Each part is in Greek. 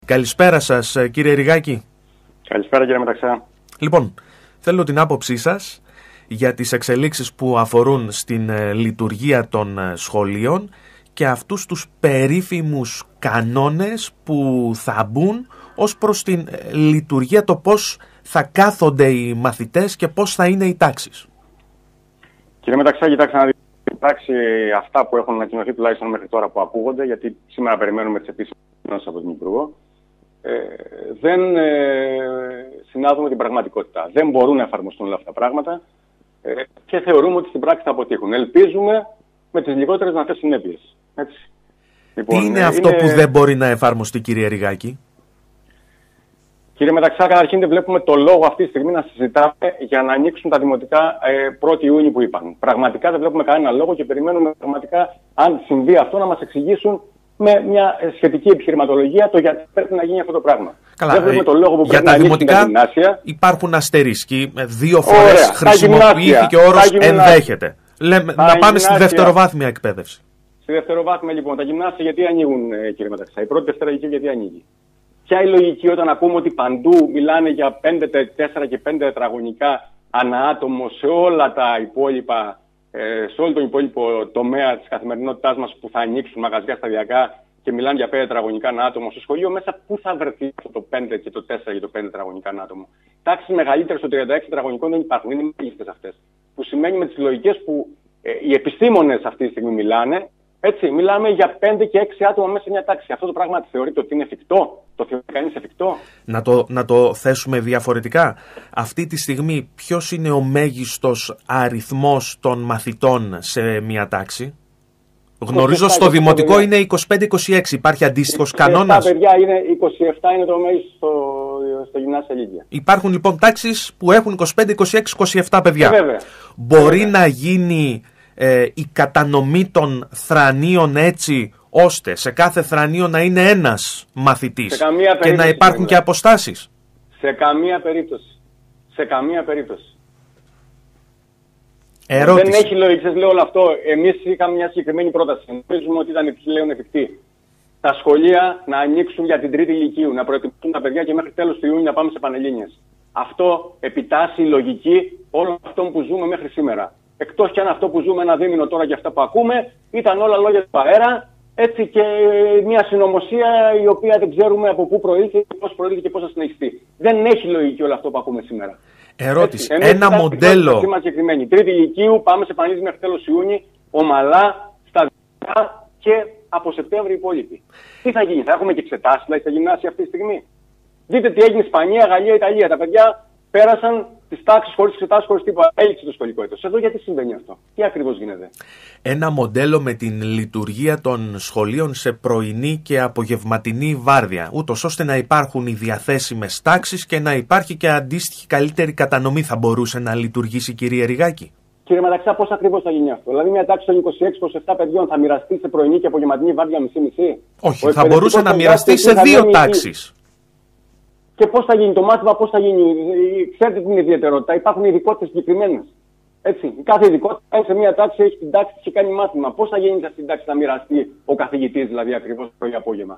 Καλησπέρα σας, κύριε Ριγάκη. Καλησπέρα, κύριε Μεταξά. Λοιπόν, θέλω την άποψή σας για τις εξελίξεις που αφορούν στην λειτουργία των σχολείων και αυτούς τους περίφημους κανόνες που θα μπουν ως προς την λειτουργία, το πώς θα κάθονται οι μαθητές και πώς θα είναι οι τάξεις. Κύριε Μεταξά, κοιτάξτε να δείτε. Εντάξει, αυτά που έχουν ανακοινωθεί τουλάχιστον μέχρι τώρα που ακούγονται, γιατί σήμερα περιμένουμε τις επίσημες ανακοινώσεις από τον Υπουργό, δεν συνάδουν με την πραγματικότητα. Δεν μπορούν να εφαρμοστούν όλα αυτά τα πράγματα και θεωρούμε ότι στην πράξη θα αποτύχουν. Ελπίζουμε με τις λιγότερες δυνατές συνέπειες. Λοιπόν, τι είναι αυτό που δεν μπορεί να εφαρμοστεί, κύριε Ριγάκη? Κύριε Μεταξά, καταρχήν δεν βλέπουμε το λόγο αυτή τη στιγμή να συζητάμε για να ανοίξουν τα δημοτικά 1η Ιούνιου που είπαν. Πραγματικά δεν βλέπουμε κανένα λόγο και περιμένουμε πραγματικά, αν συμβεί αυτό, να μας εξηγήσουν με μια σχετική επιχειρηματολογία το γιατί πρέπει να γίνει αυτό το πράγμα. Καλά, δεν βλέπουμε το λόγο που για πρέπει τα να δημοτικά τα γυμνάσια. Υπάρχουν αστερίσκοι. 2 φορές χρησιμοποιήθηκε ο όρος ενδέχεται. Να πάμε στη δευτεροβάθμια εκπαίδευση. Στη δευτεροβάθμια, λοιπόν, τα γυμνάσια γιατί ανοίγουν, κύριε Μεταξά? Η πρώτη Δευτέρα γιατί ανοίγει? Ποια η λογική όταν ακούμε ότι παντού μιλάνε για 4 και 5 τετραγωνικά ανά άτομο σε όλα τα υπόλοιπα, σε όλο τον υπόλοιπο τομέα της καθημερινότητάς μας που θα ανοίξουν μαγαζιά σταδιακά και μιλάνε για 5 τετραγωνικά ανά άτομο? Στο σχολείο μέσα πού θα βρεθεί αυτό το 5 και το 4 και το 5 τετραγωνικά ανά άτομο? Τάξεις μεγαλύτερες των 36 τετραγωνικών δεν υπάρχουν, είναι μέγιστες αυτές. Που σημαίνει με τις λογικές που οι επιστήμονες αυτή τη στιγμή μιλάνε. Έτσι, μιλάμε για 5 και 6 άτομα μέσα σε μια τάξη. Αυτό το πράγμα θεωρείτε ότι είναι εφικτό? Το θεωρεί κανείς εφικτό? Να το θέσουμε διαφορετικά. Αυτή τη στιγμή ποιος είναι ο μέγιστος αριθμός των μαθητών σε μια τάξη? Γνωρίζω στο δημοτικό είναι 25-26. Υπάρχει αντίστοιχος κανόνας? Τα παιδιά είναι 27, είναι το μέγιστο στο γυμνάσια ηλικία. Υπάρχουν λοιπόν τάξεις που έχουν 25, 26, 27 παιδιά. Βέβαια. Μπορεί να γίνει η κατανομή των θρανίων έτσι ώστε σε κάθε θρανίο να είναι ένας μαθητής και να υπάρχουν και αποστάσεις? Σε καμία περίπτωση. Σε καμία περίπτωση. Ερώτηση. Δεν έχει λογική, σας λέω όλο αυτό. Εμείς είχαμε μια συγκεκριμένη πρόταση. Νομίζουμε ότι ήταν επιπλέον εφικτή. Τα σχολεία να ανοίξουν για την τρίτη ηλικίου, να προετοιμάσουν τα παιδιά και μέχρι τέλος του Ιούνιου να πάμε σε πανελλήνιες. Αυτό επιτάσσει η λογική όλων αυτών που ζούμε μέχρι σήμερα. Εκτός κι αν αυτό που ζούμε ένα δίμηνο τώρα και αυτά που ακούμε ήταν όλα λόγια του αέρα, έτσι, και μια συνωμοσία η οποία δεν ξέρουμε από πού προήλθε, πώς προήλθε και πώς θα συνεχιστεί. Δεν έχει λογική όλο αυτό που ακούμε σήμερα. Ερώτηση. Ένα μοντέλο. Τρίτη ηλικίου, πάμε σε πανελλήνιες μέχρι τέλος Ιούνιου, ομαλά, σταδιακά και από Σεπτέμβρη οι υπόλοιποι. Τι θα γίνει, θα έχουμε και εξετάσεις δηλαδή στα γυμνάσια αυτή τη στιγμή? Δείτε τι έγινε Ισπανία, Γαλλία, Ιταλία. Τα παιδιά πέρασαν τις τάξεις χωρίς εξετάσεις, χωρίς τίποτα. Έληξε το σχολικό έτος. Εδώ γιατί συμβαίνει αυτό? Τι ακριβώς γίνεται? Ένα μοντέλο με την λειτουργία των σχολείων σε πρωινή και απογευματινή βάρδια, ούτως ώστε να υπάρχουν οι διαθέσιμες τάξεις και να υπάρχει και αντίστοιχη καλύτερη κατανομή, θα μπορούσε να λειτουργήσει, κύριε Ριγάκη? Κύριε Μεταξά, πώς ακριβώς θα γίνει αυτό? Δηλαδή, μια τάξη των 26-27 παιδιών θα μοιραστεί σε πρωινή και απογευματινή βάρδια μισή-μισή? Όχι, θα μπορούσε να μοιραστεί σε 2 τάξεις. Και πώς θα γίνει το μάθημα, πώς θα γίνει? Ξέρετε την ιδιαιτερότητα, υπάρχουν ειδικότητες συγκεκριμένες. Έτσι, κάθε ειδικότητα σε μια τάξη έχει την τάξη και κάνει μάθημα. Πώς θα γίνει σε αυτή την τάξη να μοιραστεί ο καθηγητής, δηλαδή ακριβώς το πρωί απόγευμα?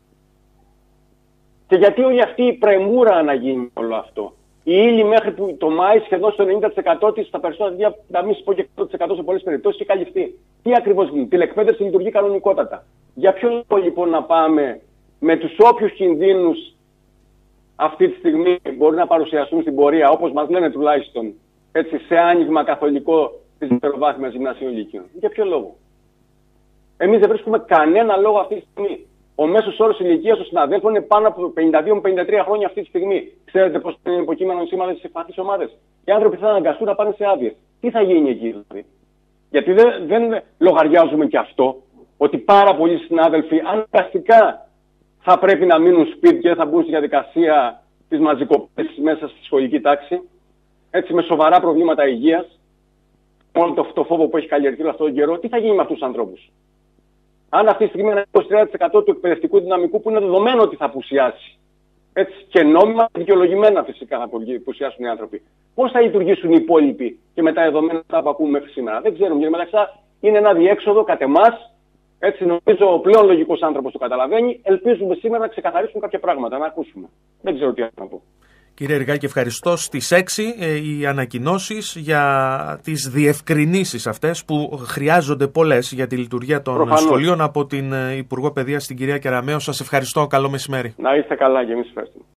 Και γιατί όλη αυτή η πρεμούρα να γίνει όλο αυτό? Η ύλη μέχρι που το Μάη σχεδόν στο 90% της, στα περισσότερα, να μην σου πω και 100% σε πολλές περιπτώσεις, έχει καλυφθεί. Τι ακριβώς γίνει? Τηλεκπαίδευση λειτουργεί κανονικότατα. Για ποιο λόγο λοιπόν να πάμε με τους όποιους κινδύνους αυτή τη στιγμή μπορεί να παρουσιαστούν στην πορεία, όπως μας λένε τουλάχιστον, έτσι, σε άνοιγμα καθολικό της δευτεροβάθμιας γυμνασίων ηλικίων? Για ποιο λόγο? Εμείς δεν βρίσκουμε κανένα λόγο αυτή τη στιγμή. Ο μέσος όρος ηλικίας των συναδέλφων είναι πάνω από 52 με 53 χρόνια αυτή τη στιγμή. Ξέρετε πώς είναι υποκείμενο σήμερα στις ευπαθείς ομάδες? Οι άνθρωποι θα αναγκαστούν να πάνε σε άδειες. Τι θα γίνει εκεί δηλαδή? Γιατί δεν λογαριάζουμε και αυτό, ότι πάρα πολλοί συνάδελφοι αναγκαστικά θα πρέπει να μείνουν σπίτι και δεν θα μπουν στη διαδικασία της μαζικοποίησης μέσα στη σχολική τάξη, έτσι, με σοβαρά προβλήματα υγείας, μόνο το φόβο που έχει καλλιεργηθεί όλο αυτόν τον καιρό. Τι θα γίνει με αυτούς τους ανθρώπους? Αν αυτή τη στιγμή ένα 23% του εκπαιδευτικού δυναμικού που είναι δεδομένο ότι θα απουσιάσει, έτσι, και νόμιμα, δικαιολογημένα φυσικά θα απουσιάσουν οι άνθρωποι, πώς θα λειτουργήσουν οι υπόλοιποι και με τα δεδομένα που ακούμε μέχρι σήμερα? Δεν ξέρουμε. Γιατί μεταξύ είναι ένα διέξοδο κατ' εμάς, Έτσι νομίζω ο πλέον λογικός άνθρωπος το καταλαβαίνει. Ελπίζουμε σήμερα να ξεκαθαρίσουν κάποια πράγματα, να ακούσουμε. Δεν ξέρω τι να πω. Κύριε Ριγάκη, ευχαριστώ. Στις 6 οι ανακοινώσεις για τις διευκρινήσεις αυτές που χρειάζονται πολλές για τη λειτουργία των σχολείων από την Υπουργό Παιδείας, την κυρία Κεραμέο. Σας ευχαριστώ. Καλό μεσημέρι. Να είστε καλά και εμείς ευχαριστούμε.